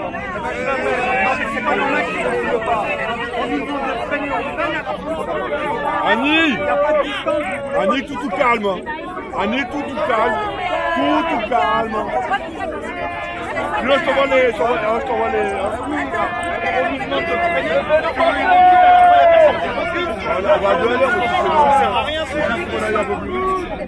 Annie, Annie, tout calme. Annie, tout calme. Tout calme. Là, je t'envoie les... On va deux heures, on aille un peu plus vite.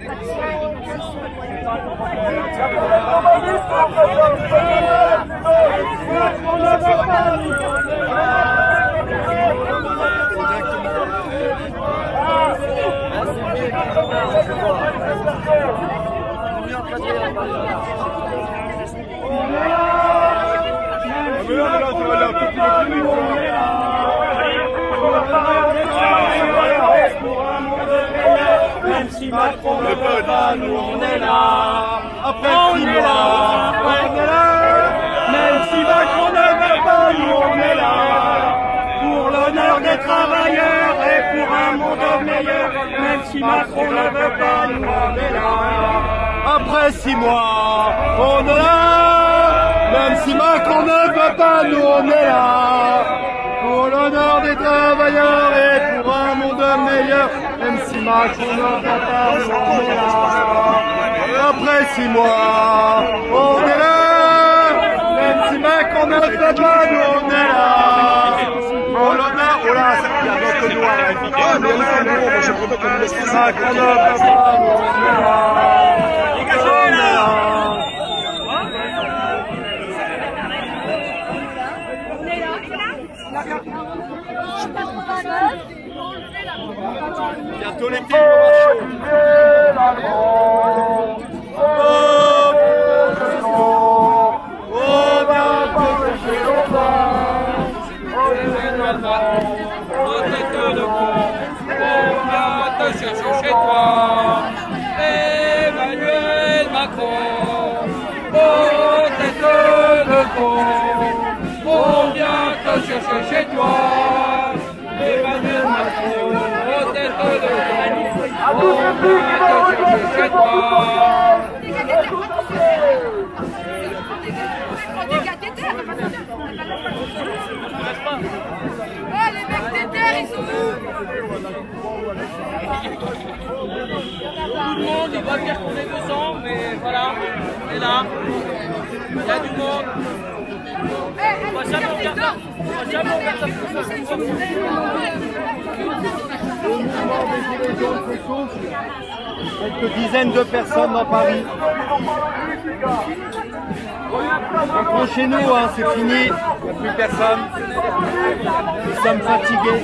Même si Macron ne veut pas, nous on est là. Après 6 mois, on est là. Même si Macron ne veut pas, nous on est là. Pour l'honneur des travailleurs et pour un monde meilleur. Même si Macron ne veut pas, nous on est là. Après 6 mois, on est là. Même si Macron ne veut pas, nous on est là. Pour l'honneur des travailleurs et pour un monde meilleur. Même si Macron ne veut pas, nous on est là. Après 6 mois, on est là. Même si Macron ne veut pas, nous on est là. Pour l'honneur, oh là, il y a d'autres noirs à la vie. Ah, mais là, moi, je préfère qu'on nous laisse ça. Macron ne veut pas, nous on est là. Dégagez là. Bientôt les films chercher chez toi, Emmanuel Macron, oh tête de con, on vient te chercher chez toi, Emmanuel Macron, oh tête de con, on vient te chercher chez toi. Les mecs des terres, ils sont où? Tout le monde, il doit dire qu'on est 200, mais voilà, on est là, il y a du monde. On va jamais regarder quelques dizaines de personnes dans Paris. Donc chez nous, hein, c'est fini, il n'y a plus personne. Nous sommes fatigués.